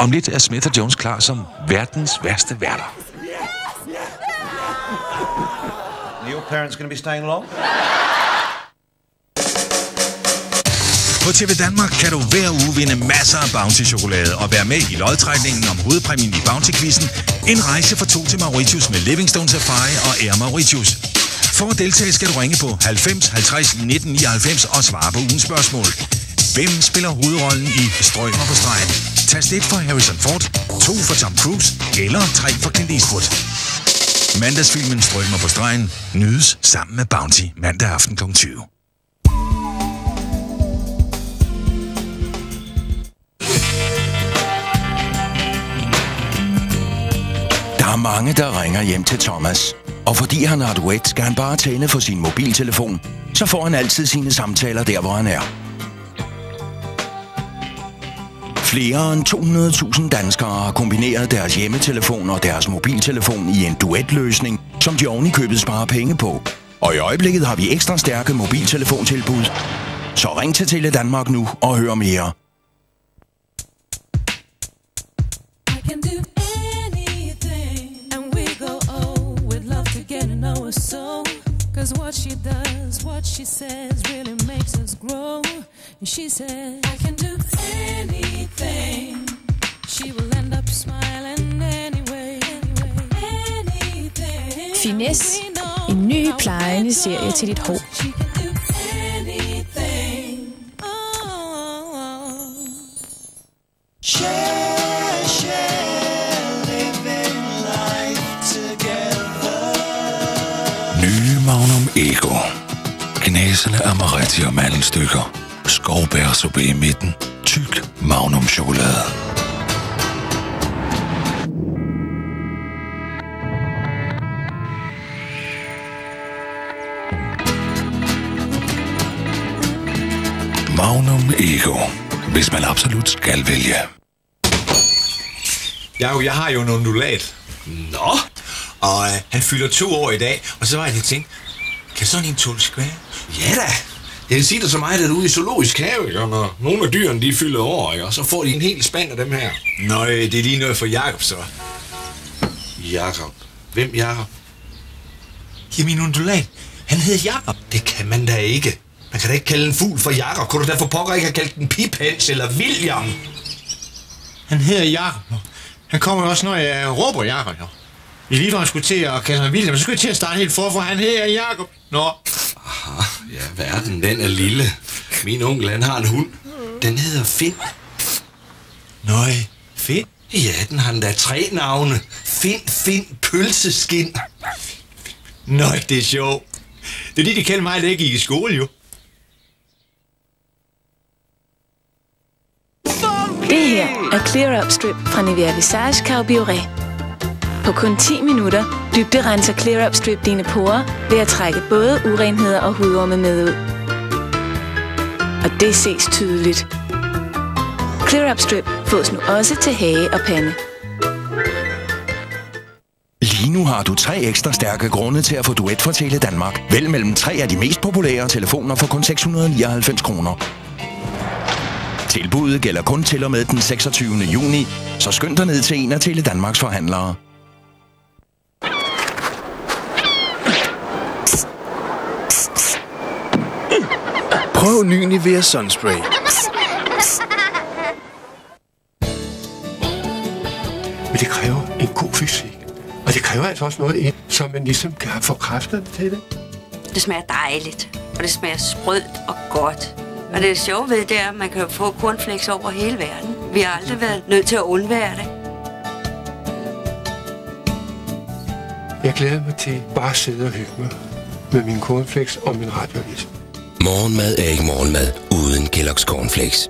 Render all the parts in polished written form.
Om lidt er Smith & Jones klar som verdens værste værter. Your parents going to be staying long? På TV Danmark kan du hver uge vinde masser af Bounty-chokolade og være med i lodtrækningen om hovedpræmien i Bounty-quizzen. En rejse for 2 til Mauritius med Livingstone Safari og Air Mauritius. For at deltage skal du ringe på 90 50 19 99 og svare på ugens spørgsmål. Hvem spiller hovedrollen i Strømer på stregen? Tast 1 for Harrison Ford, 2 for Tom Cruise eller 3 for Clint Eastwood. Mandagsfilmen Strømer på stregen nydes sammen med Bounty mandag aften kl. 20. Der er mange, der ringer hjem til Thomas. Og fordi han har duet, skal han bare tænde for sin mobiltelefon. Så får han altid sine samtaler der, hvor han er. Flere end 200.000 danskere har kombineret deres hjemmetelefon og deres mobiltelefon i en duetløsning, som de oven i købet sparer penge på. Og i øjeblikket har vi ekstra stærke mobiltelefontilbud. Så ring til Tele Danmark nu og hør mere. Cause what she does, what she says really makes us grow. And she says, I can do anything. She will end up smiling anyway. Anything. Finesse. En ny plejende serie til dit hår. She can do anything. Oh. Share, living life together. Nye Magnum Ego. Knæsende amaretti og mandelstykker. Skovbærsuppe i midten. Tyk Magnum chokolade. Magnum Ego. Hvis man absolut skal vælge. Jeg har jo en undulat. Nå. Og han fylder 2 år i dag. Og så var jeg lige tænkt, kan sådan en tåle skvære? Ja da. Jeg vil sige det så meget, at ude i zoologisk have, ikke? Og når nogle af dyrene de fylder år, ikke? Og så får de en hel spand af dem her. Nå, det er lige noget for Jakob så. Jakob? Hvem Jakob? Ja, min undulat. Han hedder Jakob. Det kan man da ikke. Man kan da ikke kalde en fugl for Jakob. Kunne du derfor pokker ikke have kaldt den Piphans eller William? Han hedder Jakob. Han kommer også, når jeg råber Jakob. I lige var skulle til at kalde ham William, så skulle jeg til at starte helt forfra. Han hedder Jakob. Nå. Aha, ja, verden, den er lille. Min onkel, han har en hund. Den hedder Finn. Nøj, Finn? Ja, den har da 3 navne. Finn, pølseskin. Nøj, det er sjovt. Det er det, de kaldte mig, da jeg gik i skole, jo. Det her er Clear Up Strip fra Nivea Visage Carbiore. På kun 10 minutter dybderenser Clear Up Strip dine porer ved at trække både urenheder og hudorme med ud. Og det ses tydeligt. Clear Up Strip fås nu også til hage og pande. Lige nu har du 3 ekstra stærke grunde til at få duet fra Tele Danmark. Vælg mellem 3 af de mest populære telefoner for kun 699 kroner. Tilbuddet gælder kun til og med den 26. juni, så skynd dig ned til en af Tele Danmarks forhandlere. Prøv ny Nivea Sunspray. Men det kræver en god fysik. Og det kræver altså også noget ind, så man ligesom kan få kræfterne til det. Det smager dejligt, og det smager sprødt og godt. Og det sjove ved det er, at man kan få cornflakes over hele verden. Vi har aldrig været nødt til at undvære det. Jeg glæder mig til bare at sidde og hygge mig med min cornflakes og min radioavis. Morgenmad er ikke morgenmad uden Kellogg's Cornflakes.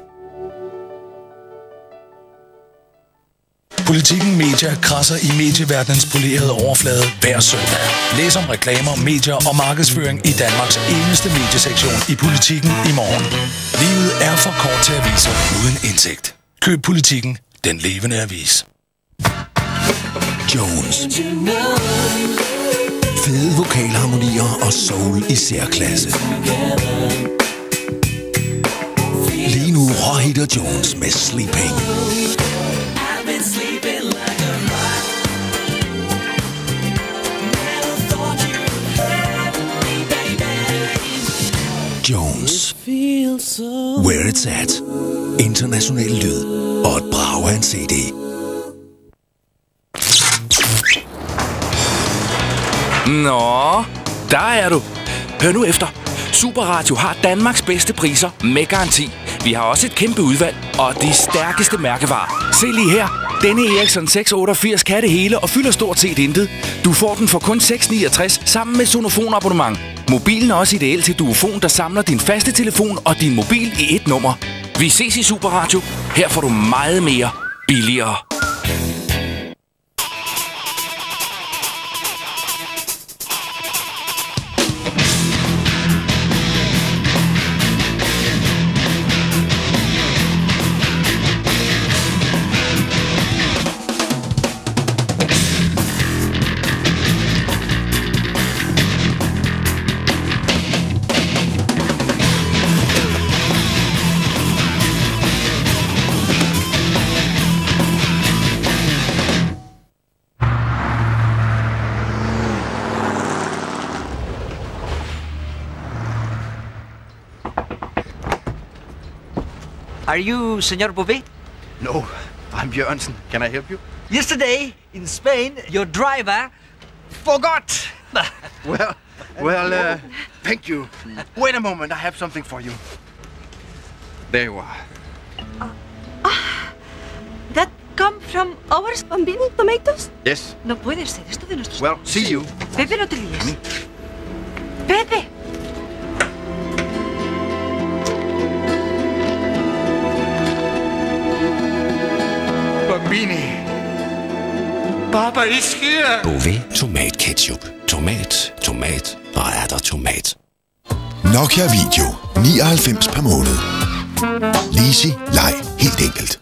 Politikken Media krasser i medieverdenens polerede overflade hver søndag. Læs om reklamer, medier og markedsføring i Danmarks eneste mediesektion i Politikken i morgen. Livet er for kort til aviser uden indsigt. Køb Politikken, den levende avis. Jones. Fede vokalharmonier og soul i særklasse. Lige nu råhitter Jones med Sleeping. feel so. Where It's At. International lyd og et brag af en CD. Nå, der er du. Hør nu efter. Superradio har Danmarks bedste priser med garanti. Vi har også et kæmpe udvalg og de stærkeste mærkevarer. Se lige her. Denne Ericsson 688 kan det hele og fylder stort set intet. Du får den for kun 6,69 sammen med sonofonabonnement. Mobilen er også ideel til duofon, der samler din faste telefon og din mobil i et nummer. Vi ses i Superradio. Her får du meget mere billigere. Are you Senor Bové? No, I'm Jørgensen. Can I help you? Yesterday, in Spain, your driver forgot. Well, thank you. Wait a moment, I have something for you. There you are. That come from our Bambini tomatoes? Yes. No puede ser esto de nuestros... Well, see you. Pepe, no te líes. Pepe. Bambini. Papa is here. Bové tomatketchup. Tomat og er der tomat. Nokia Video. 99 per måned. Leasy, leg, helt enkelt.